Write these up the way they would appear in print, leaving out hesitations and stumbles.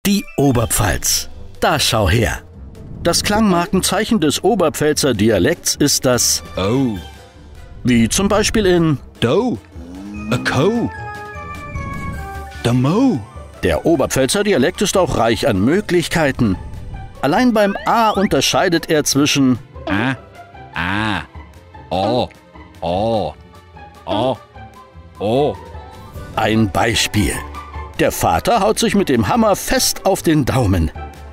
Die Oberpfalz. Da schau her. Das Klangmarkenzeichen des Oberpfälzer Dialekts ist das O. Wie zum Beispiel in Do. A Co. Da Mo. Der Oberpfälzer Dialekt ist auch reich an Möglichkeiten. Allein beim A unterscheidet er zwischen A. A. O. O. O. O. Ein Beispiel. Der Vater haut sich mit dem Hammer fest auf den Daumen.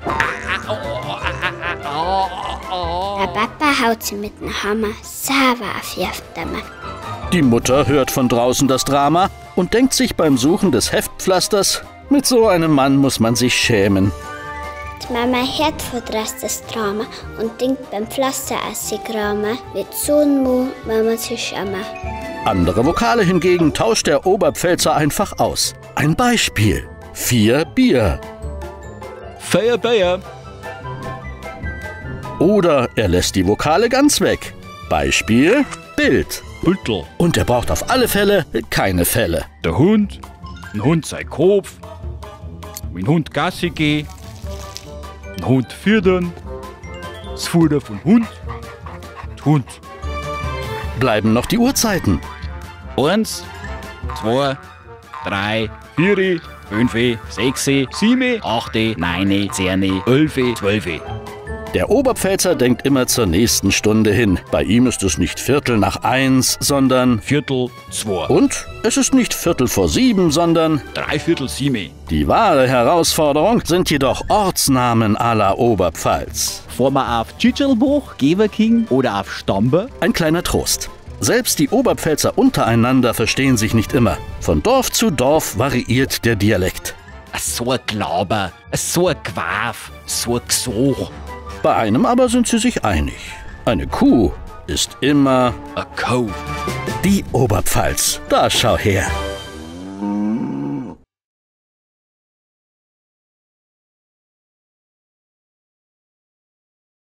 Der Papa haut sie mit dem Hammer sauber auf die Dämme. Die Mutter hört von draußen das Drama und denkt sich beim Suchen des Heftpflasters, mit so einem Mann muss man sich schämen. Die Mama hört von draußen das Drama und denkt beim Pflaster ausgegraben, wird so ein Mo, wenn man sich schämen. Andere Vokale hingegen tauscht der Oberpfälzer einfach aus. Ein Beispiel. 4 Bier. Feier Bayer. Oder er lässt die Vokale ganz weg. Beispiel Bild. Büttel. Und er braucht auf alle Fälle keine Fälle. Der Hund. Ein Hund sei Kopf. Wenn Hund Gassi geh. Ein Hund füttern. Das Futter vom Hund. Der Hund. Bleiben noch die Uhrzeiten. 1, 2, 3, 4, 5, 6, 7, 8, 9, 10, 11, 12. Der Oberpfälzer denkt immer zur nächsten Stunde hin. Bei ihm ist es nicht 1:15, sondern Viertel 2. und es ist nicht 6:45, sondern 3/4 die wahre Herausforderung sind jedoch Ortsnamen à la Oberpfalz. Fahren wir auf Tschitschelbuch, Geverking oder auf Stambe? Ein kleiner Trost. Selbst die Oberpfälzer untereinander verstehen sich nicht immer. Von Dorf zu Dorf variiert der Dialekt. So ein Glauber, so ein Quaf, so ein Gesuch. Bei einem aber sind sie sich einig. Eine Kuh ist immer A Co. die Oberpfalz. Da schau her.